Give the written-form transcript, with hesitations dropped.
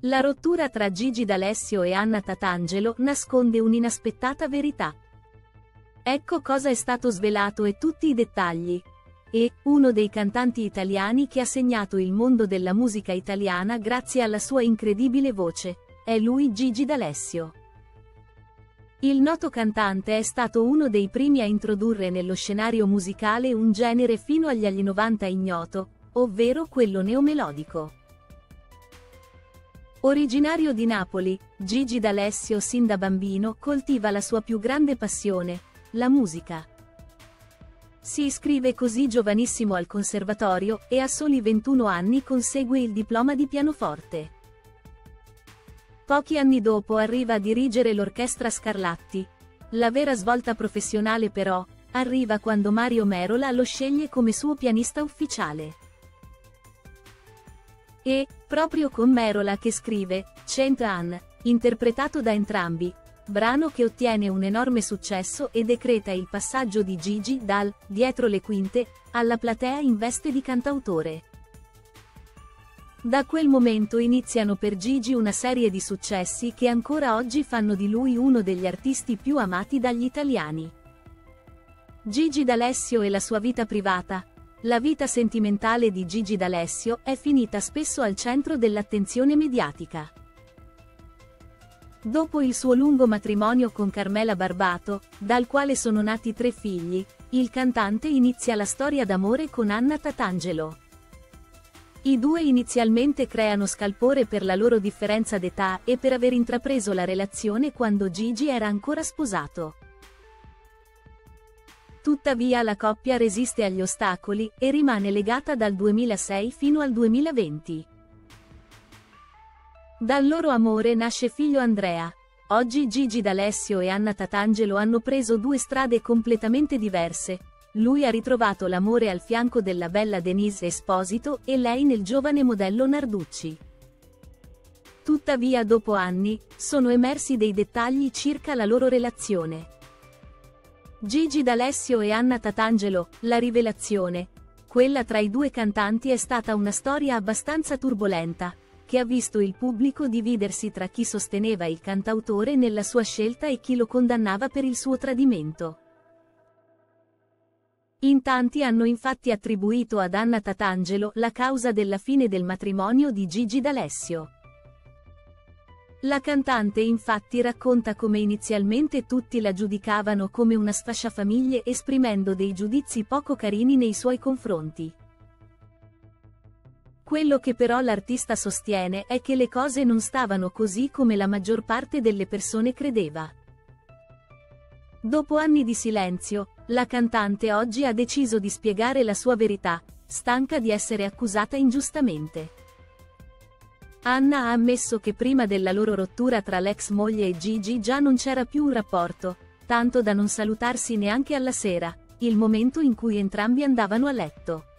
La rottura tra Gigi D'Alessio e Anna Tatangelo nasconde un'inaspettata verità. Ecco cosa è stato svelato e tutti i dettagli. Uno dei cantanti italiani che ha segnato il mondo della musica italiana grazie alla sua incredibile voce, è lui Gigi D'Alessio. Il noto cantante è stato uno dei primi a introdurre nello scenario musicale un genere fino agli anni 90 ignoto, ovvero quello neomelodico. Originario di Napoli, Gigi D'Alessio sin da bambino coltiva la sua più grande passione, la musica. Si iscrive così giovanissimo al conservatorio e a soli 21 anni consegue il diploma di pianoforte. Pochi anni dopo arriva a dirigere l'Orchestra Scarlatti. La vera svolta professionale però, arriva quando Mario Merola lo sceglie come suo pianista ufficiale. Proprio con Merola che scrive Cent Anne, interpretato da entrambi, brano che ottiene un enorme successo e decreta il passaggio di Gigi dal dietro le quinte alla platea in veste di cantautore. Da quel momento iniziano per Gigi una serie di successi che ancora oggi fanno di lui uno degli artisti più amati dagli italiani. Gigi D'Alessio e la sua vita privata. La vita sentimentale di Gigi D'Alessio è finita spesso al centro dell'attenzione mediatica. Dopo il suo lungo matrimonio con Carmela Barbato, dal quale sono nati 3 figli, il cantante inizia la storia d'amore con Anna Tatangelo. I due inizialmente creano scalpore per la loro differenza d'età e per aver intrapreso la relazione quando Gigi era ancora sposato. Tuttavia la coppia resiste agli ostacoli e rimane legata dal 2006 fino al 2020. Dal loro amore nasce figlio Andrea. Oggi Gigi D'Alessio e Anna Tatangelo hanno preso 2 strade completamente diverse. Lui ha ritrovato l'amore al fianco della bella Denise Esposito e lei nel giovane modello Narducci. Tuttavia dopo anni, sono emersi dei dettagli circa la loro relazione. Gigi D'Alessio e Anna Tatangelo, la rivelazione. Quella tra i 2 cantanti è stata una storia abbastanza turbolenta, che ha visto il pubblico dividersi tra chi sosteneva il cantautore nella sua scelta e chi lo condannava per il suo tradimento. In tanti hanno infatti attribuito ad Anna Tatangelo la causa della fine del matrimonio di Gigi D'Alessio. La cantante infatti racconta come inizialmente tutti la giudicavano come una sfasciafamiglie esprimendo dei giudizi poco carini nei suoi confronti. Quello che però l'artista sostiene è che le cose non stavano così come la maggior parte delle persone credeva. Dopo anni di silenzio, la cantante oggi ha deciso di spiegare la sua verità, stanca di essere accusata ingiustamente. Anna ha ammesso che prima della loro rottura tra l'ex moglie e Gigi già non c'era più un rapporto, tanto da non salutarsi neanche alla sera, il momento in cui entrambi andavano a letto.